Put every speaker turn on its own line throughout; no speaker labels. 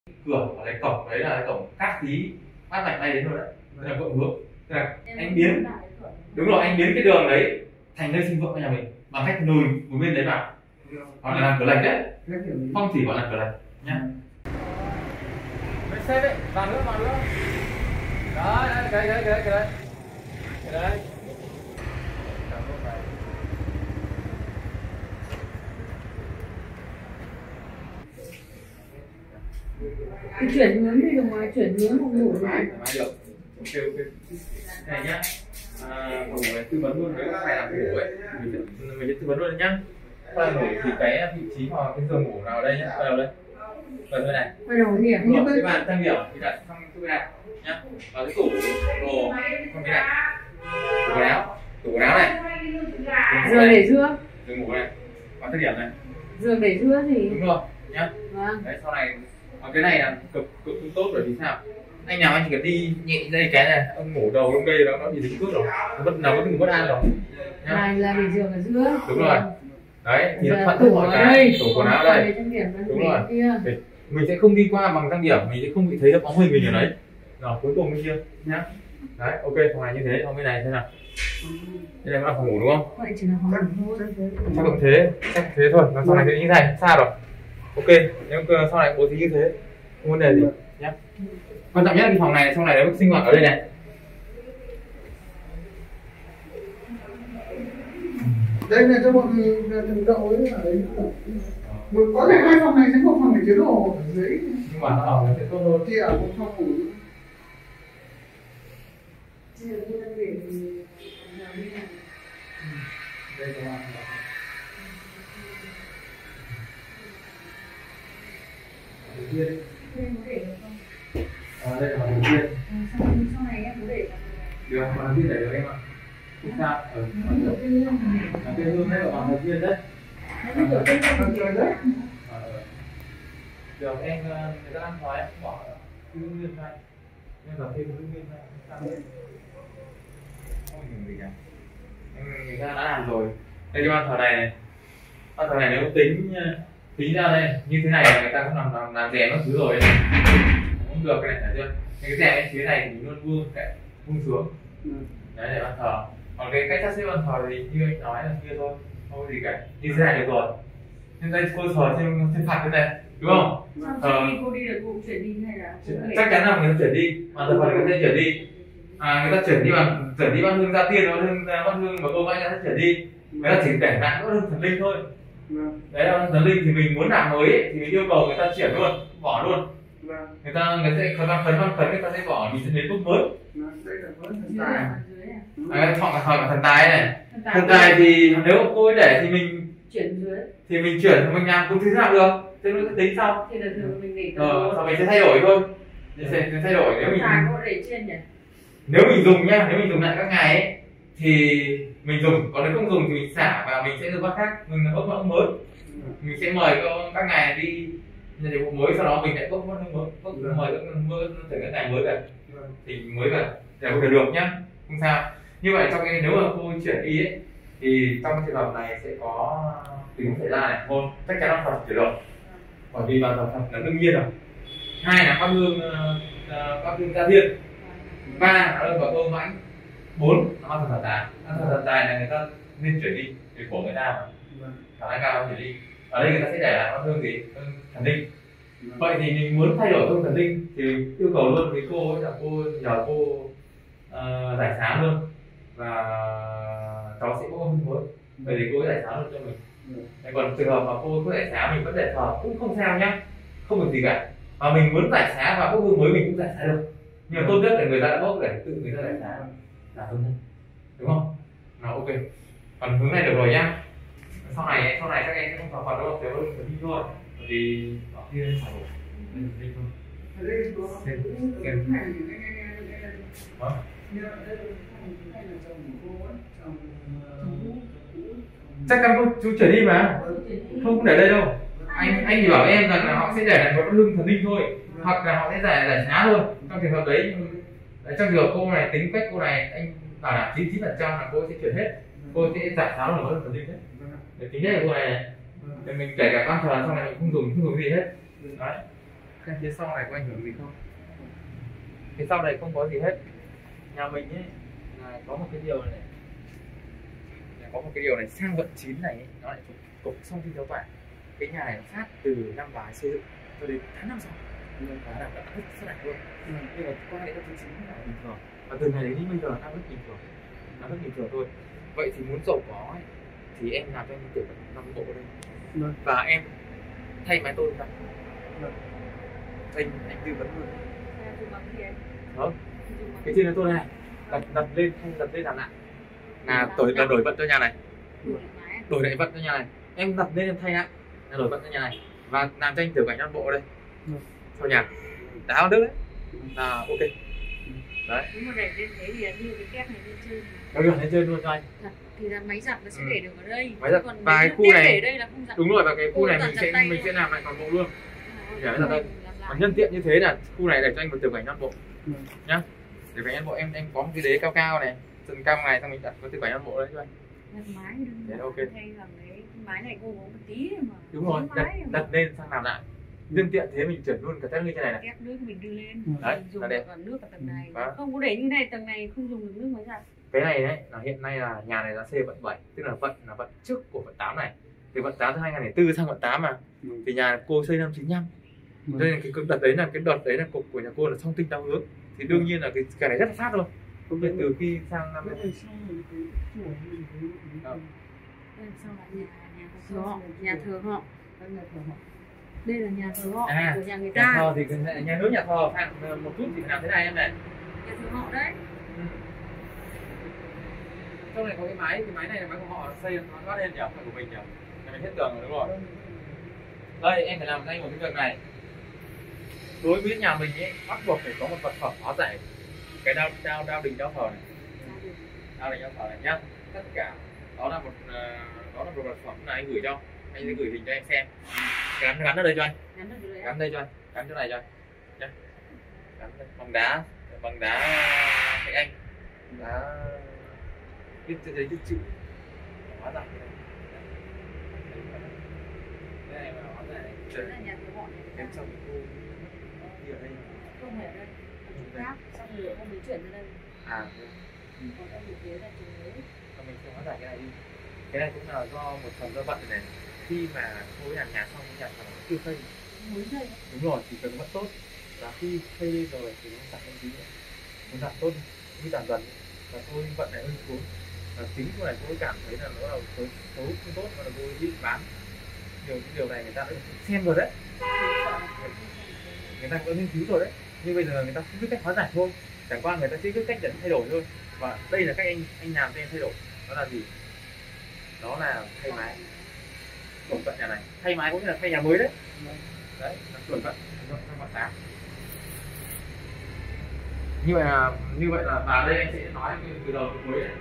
cửa ở cái cổng đấy là cái cổng cát tí phát lạnh bay đến rồi đấy, tức là cộng hướng, tức là anh biến, đúng rồi, anh biến cái đường đấy thành nơi sinh vợ của nhà mình bằng cách lùi một bên đấy vào, hoặc là làm cửa lệch đấy, phong thủy gọi là cửa lệch nhá. Đấy, xếp đấy, vào nữa, đấy, cái đấy.
Chuyển hướng đi được mà, chuyển hướng không ngủ được.
Được. Ok. Này nhá. Ngủ này tư vấn luôn, nếu phải làm ngủ ấy, mình sẽ tư vấn luôn nhá. Phải ngủ thì cái vị trí hoặc cái giường ngủ nào ở đây nhá, ở đâu đây? Ở đây này.
Bắt đầu điểm như
cái bàn trang điểm thì đặt trong cái này nhá. Và cái tủ đồ trong cái này. Tủ quần áo này.
Giường để dưa.
Giường ngủ này. Và trang điểm này.
Giường để dưa thì
đúng rồi nhá.
Vâng.
Đấy, sau này cái này là cực tốt rồi thì sao? Anh nào anh chỉ cần đi nhẹ đây cái này, ông ngủ đầu ông đây nó bị dính cước rồi, nó bất an rồi.
Này là để giường ở giữa.
Đúng rồi. Đấy thì nó thuận
tủ
mọi
ở
cái
đây,
tủ quần áo đây.
Đúng rồi.
Mình sẽ không đi qua bằng trang điểm, mình sẽ không bị thấy bóng hình mình ở đấy. Rồi cuối cùng bên kia nhá. Đấy, ok, phòng này như thế, phòng bên này thế nào? Đây là phòng ngủ đúng không?
Vậy chỉ là phòng ngủ thôi.
Chắc thế thôi, nó sau này sẽ như thế này, xa rồi. Ok, nếu sau này bố trí như thế, không vấn đề gì nhé. Quan trọng nhất là cái phòng này, sau này nó sinh hoạt ở đây này.
Đây là cho bọn thằng cậu ấy ở đấy. Có thể hai phòng này sẽ một phòng để chứa đồ ở dưới.
Nhưng mà nó ở nó sẽ tốt hơn.
Thì ở một phòng ngủ.
Đây các bạn. Đây là phòng đầu tiên.
Sau này em có để
Được, phòng đầu tiên để được em ạ. Không sao, ở cái hương đấy là phòng đầu tiên đấy. Được, em người ta ăn thoái em bỏ cái hương nguyên này, em vào thêm hương nguyên này, không dùng gì cả. Người ta đã làm rồi. Đây cái ban thờ này, ban thờ này nếu tính ra đây như thế này là người ta cũng làm rèm nó thứ rồi đấy. Cũng được cái này thấy chưa? Cái rèm bên phía này thì luôn vuông xuống. Đấy để ban thờ. Còn cái cách sắp xếp ban thờ thì như anh nói là kia thôi, không có gì cả. Như thế này được rồi. Nhưng đây cô sờ trên phạt thế này, đúng không?
Sau khi cô đi được cô chuyển đi hay là
chắc chắn là người ta chuyển đi, mà giờ phần người ta chuyển đi. Người ta chuyển đi ban hương gia tiên, ban hương mà cô anh ta chuyển đi. Người ta chỉ để lại ban hương thần linh thôi. Đấy là thần linh thì mình muốn làm mới ấy, thì mình yêu cầu người ta chuyển luôn, bỏ luôn. Người ta sẽ phấn người ta sẽ bỏ, mình sẽ đến bước mới.
Đây là với thần tài.
Hỏi cả thần tài này. Thần tài thì nếu cô ấy để thì mình
chuyển dưới.
Thì mình chuyển thì mình làm cũng thứ nào được, thế nó sẽ tính sau.
Thì là thường mình để
sau mình sẽ thay đổi thôi. Mình sẽ thay đổi nếu mình
để trên nhỉ?
Nếu mình dùng nhá, nếu mình dùng lại các ngày ấy thì mình dùng, còn nếu không dùng thì mình xả và mình sẽ dùng các khác, mình ốc mỡ mới. Mình sẽ mời các ngày đi nhận nhiệm vụ mới, sau đó mình lại ốc mỡ mới, mời các mỡ từ các ngày mới về thì mới về để có thể được nhá, không sao. Như vậy trong cái nếu mà cô chuyển đi ấy thì trong trường hợp này sẽ có tình huống xảy ra này, một chắc chắn là Phật chuyển được, bởi vì bàn thờ Phật là đương nhiên rồi. Hai là các hương gia thiên. Ba là nó vào tô mãnh. Bốn là ban thờ thần tài. Ban thờ thần tài là người ta nên chuyển đi để của người ta mà khả năng cao chuyển đi. Ở đây người ta sẽ để lại ban hương gì? Hương thần linh. Vậy thì mình muốn thay đổi hương thần linh thì yêu cầu luôn với cô ấy là cô nhờ cô giải sáng luôn và cháu sẽ có hương mới. Vậy thì cô ấy giải sáng luôn cho mình. Còn trường hợp mà cô có giải sáng mình vẫn để thờ cũng không sao nhá, không được gì cả. Mà mình muốn giải sáng và bốc hương mới mình cũng giải sáng được, nhưng mà tốt nhất là người ta đã bốc để tự người ta giải sáng là tốt nhất, đúng không? Nó ok. Còn hướng này được rồi nhá. Sau này các em sẽ không thờ Phật đâu, chỉ có đi thôi, bởi vì ở kia phải đi thôi. Chắc chắn chú chuyển đi mà, không để đây đâu. Anh chỉ bảo em rằng là họ sẽ để lại một hương thần linh thôi, hoặc là họ sẽ giải giá thôi. Trong trường hợp đấy, trong trường hợp cô này tính cách cô này anh bảo là 99% là cô sẽ chuyển hết, cô sẽ giải giá một hương thần linh hết. Để tính hết là cô này thì mình kể cả ban thờ sau này mình không dùng gì hết. Đấy. cái phía sau này có ảnh hưởng gì không? Phía sau này không có gì hết. Nhà mình ấy là có một cái điều này, có một cái điều này, sang vận 9 này ấy, nó lại cục xong khi cháu bạn. Cái nhà này nó phát từ năm ngoái xây dựng cho đến tháng năm sau, nó là đã hết rất đẹp luôn. Nhưng mà qua đến năm thứ 9 là bình thường, và từ ngày đến bây giờ nó rất bình thường, nó rất bình thường thôi. Vậy thì muốn giàu có ấy, thì em làm cho anh tiểu 5 bộ đây, và em thay máy tôi không? Anh tư vấn luôn. Đó, cái trên là tôi này đặt lên hay đặt lên làm lại là đổi vận cho nhà này, đổi lại vận cho nhà này, em đặt lên em thay lại là đổi vận cho nhà này và làm cho anh tiểu cảnh toàn bộ đây cho nhà đá được đấy là ok đấy.
Nếu mà để lên thế thì như cái kép này lên trên.
Nó được lên trên luôn cho anh.
Thì là máy giặt nó sẽ để được ở đây.
Máy giặt.
Còn
Và cái khu này
để đây là không giặt.
Đúng rồi, và cái khu này mình sẽ làm lại toàn bộ luôn. Để giặt đây. Và nhân tiện như thế là khu này để cho anh một tiểu cảnh toàn bộ nhá. Tiểu cảnh toàn bộ em có một cái đế cao cao này, chân cao này, xong mình đặt có tiểu cảnh toàn bộ đấy cho anh.
Đặt mái
đấy, ok.
Thay làm cái mái này cô có một tí mà.
Đúng rồi, đặt lên sang làm lại. Nhân tiện thế mình chuyển luôn cả test như thế này này.
Ép nước mình đưa lên.
Đấy,
mình dùng
là đẹp.
cả nước ở tầng này.
Đó.
Không có để như này, tầng này không dùng được nước máy giặt.
Cái này đấy là hiện nay là nhà này là xây vận 7, tức là vận trước của vận 8 này. Thì vận 8 từ 2004 sang vận 8 mà. Thì nhà cô xây năm 95. Cho nên cái đợt đấy là cục của nhà cô là song tinh đao hướng. Thì đương nhiên là cái này rất là sát luôn. Không biết từ khi sang năm
Sau là nhà thờ họ. Đây là nhà thờ họ của nhà người ta.
Nhà thờ thì nhà nước nhà thờ một chút thì làm thế này em này.
Nhà thờ họ đấy.
Trong này có cái máy này là máy của họ xây nó thoát lên nhỉ, phải của mình nhỉ. Nhà mình hết tường rồi đúng rồi. Đây em phải làm cho anh một cái việc này. Đối với nhà mình ấy bắt buộc phải có một vật phẩm hóa giải cái đao đình đao thờ này. Đao đình đao thờ này nhá. Tất cả đó là một vật phẩm là anh gửi cho. Anh sẽ gửi hình cho em xem. Gắn ở đây cho anh. Gắn đây cho anh. Gắn chỗ này cho anh. Nhá. Gắn đây. Bằng đá thạch anh. Đá viết giấy viết chữ hóa giải cái này. Cái này mà hóa giải này.
Đây là nhà thờ họ này.
Em trong cái khu đi ở đây.
Không phải ở đây. Khác, xong rồi không mới chuyển ra đây. Còn đây thì phía là trường mới.
Mình sẽ hóa giải cái này đi. Cái này cũng là do một phần do vận này. Khi mà khối làm nhà xong nhà thằng chưa xây
Mới xây.
đúng rồi thì cần vẫn tốt, và khi xây lên rồi thì nó giảm thêm tí nữa, nó giảm tốt đi giảm dần và thôi vận này hơi xuống. Và chính cô này tôi cảm thấy là nó là số không tốt và là tôi bị bán điều này người ta đã xem rồi đấy, người ta cũng đã nghiên cứu rồi đấy, nhưng bây giờ người ta không biết cách hóa giải thôi, chẳng qua người ta chỉ biết cách để thay đổi thôi. Và đây là cách anh làm cho em thay đổi. Đó là gì? Đó là thay máy đổi vận nhà này, thay máy cũng như là thay nhà mới đấy. Đấy là đổi vận trong vận 8. Như vậy là vào đây anh sẽ nói từ đầu đến cuối này.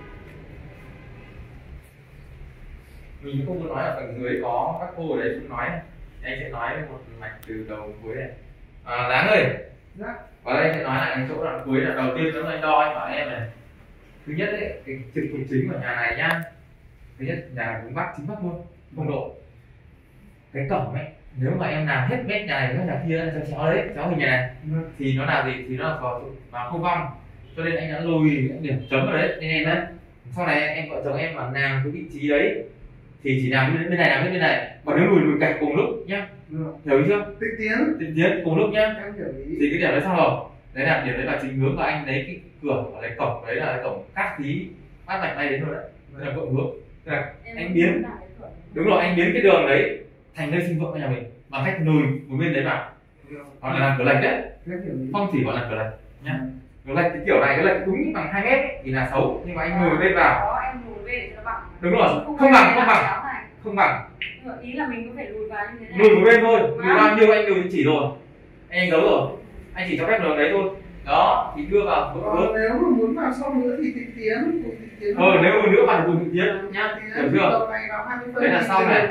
Mình không có nói ở phần dưới có các cô ở đấy cũng nói này. Anh sẽ nói một mạch từ đầu đến cuối này. Láng ơi, và đây anh sẽ nói lại cái chỗ đoạn cuối là đầu tiên nó anh đo anh hỏi em này. Thứ nhất ấy, cái trực trục chính của nhà này nhá. Thứ nhất nhà này cũng bắc chính bắc luôn, không độ. Cái cổng ấy, nếu mà em làm hết mét nhà này với nhà kia cháu đấy, cháu hình nhà này thì nó là gì? Thì nó là có mà không vong. Cho nên anh đã lùi điểm chấm ở đấy nên em đấy. Sau này em vợ chồng em mà làm cái vị trí đấy thì chỉ làm bên này làm bên này, còn nếu lùi cạch cùng lúc nhá. Hiểu chưa? Tịnh tiến cùng lúc nhá. Thì cái điểm đấy xong rồi. Đấy là điểm đấy là chính hướng, và anh lấy cái cửa và lấy cổng đấy là cái cổng cắt tí bắt mạch tay đến rồi đấy. Đây là cộng hướng. Tức là anh biến đúng rồi, anh biến cái đường đấy thành nơi sinh vợ của nhà mình bằng cách lùi một bên đấy vào, hoặc là làm cửa lệch đấy, không chỉ gọi là cửa lệch nhá. Cửa lệch cái kiểu này, cái lệch đúng bằng 2 mét ấy, thì là xấu, nhưng mà anh lùi bên vào.
Em lùi bên cho nó bằng.
Đúng rồi, không bằng.
Ý là mình có thể lùi vào như thế này.
Lùi một bên thôi, lùi bao nhiêu anh lùi chỉ rồi, anh giấu rồi, anh chỉ cho phép đường đấy thôi. Đó thì đưa vào hướng.
Nếu mà muốn vào sau nữa thì tịnh tiến.
Nếu mà nữa vào cùng tịnh tiến nhá, hiểu chưa? Đấy là sau này.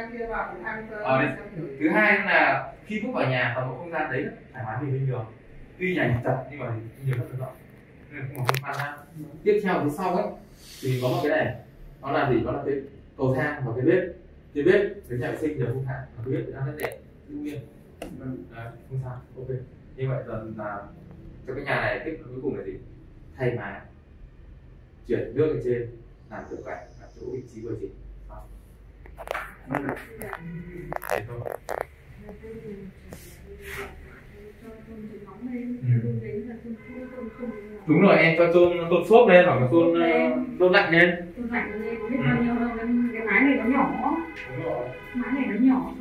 Thứ hai là khi bước vào nhà, toàn bộ không gian đấy thoải mái vì bình thường. Tuy nhà chật nhưng mà nhiều rất là rộng, nên không có khoan ha. Tiếp theo phía sau ấy thì có một cái này, nó là gì? Đó là cái cầu thang và cái bếp. Cái bếp cái nhà vệ sinh đều không thẳng, và cái bếp đang rất đẹp, tự nhiên. Đấy, không sao, ok. Như vậy là cho cái nhà này tiếp cuối cùng là gì? Thay mái, chuyển nước lên trên, làm tiểu cảnh ở chỗ vị trí vừa chỉnh. Đấy thôi. Đúng rồi, em cho tôn xốp lên hoặc là tôn lạnh lên.
Tôn lạnh lên, biết bao nhiêu đâu, cái mái này nó nhỏ.
Đúng rồi.
Mái này nó nhỏ.